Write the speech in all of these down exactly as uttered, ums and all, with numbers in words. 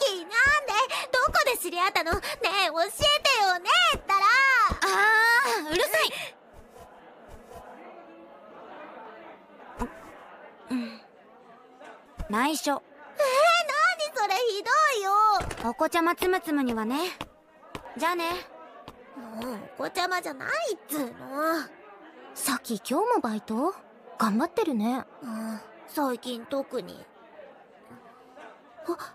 キなんでどこで知り合ったの？ねえ教えてよねえったら。 あー、うるさい。うん、内緒。 えー、なにそれひどいよ。 お子ちゃまつむつむにはね。じゃあね。 もうお子ちゃまじゃないっつーの。 さっき今日もバイト頑張ってるね。 うん、最近特に。あ、あ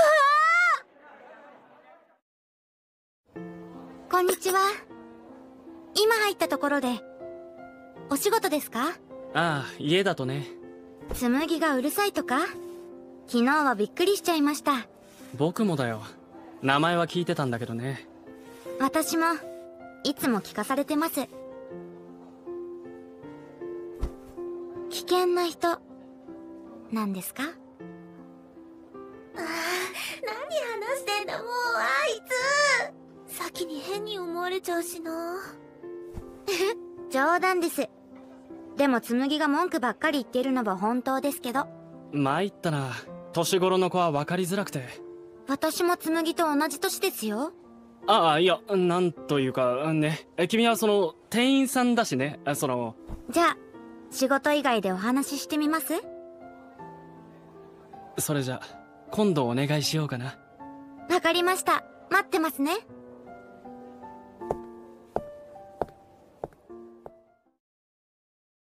あ！こんにちは。今入ったところでお仕事ですか？ ああ、家だとね。 紬がうるさいとか？昨日はびっくりしちゃいました。 僕もだよ。名前は聞いてたんだけどね。 私もいつも聞かされてます。危険な人なんですか？ ああ、何話してんだもうあいつ。先に変に思われちゃうしな。 冗談です。でも紬が文句ばっかり言ってるのは本当ですけど。 参ったな。年頃の子は分かりづらくて。 私も紬と同じ年ですよ。 ああ、いや、なんというかね。君はその店員さんだしね。そのじゃあ仕事以外でお話ししてみます？ それじゃ今度お願いしようかな。 わかりました。待ってますね。